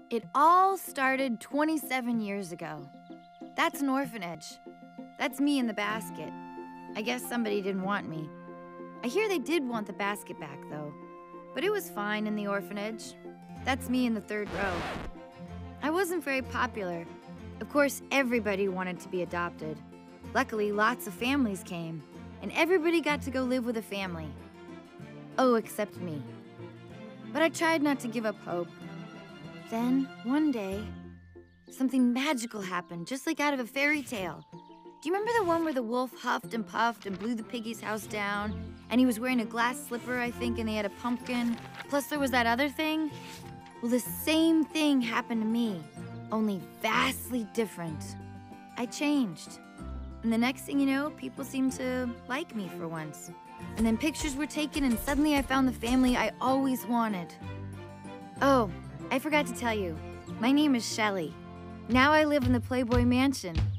It all started 27 years ago. That's an orphanage. That's me in the basket. I guess somebody didn't want me. I hear they did want the basket back, though. But it was fine in the orphanage. That's me in the third row. I wasn't very popular. Of course, everybody wanted to be adopted. Luckily, lots of families came, and everybody got to go live with a family. Oh, except me. But I tried not to give up hope. Then, one day, something magical happened, just like out of a fairy tale. Do you remember the one where the wolf huffed and puffed and blew the piggy's house down? And he was wearing a glass slipper, I think, and they had a pumpkin. Plus there was that other thing. Well, the same thing happened to me, only vastly different. I changed. And the next thing you know, people seemed to like me for once. And then pictures were taken, and suddenly I found the family I always wanted. Oh, I forgot to tell you. My name is Shelley. Now I live in the Playboy Mansion.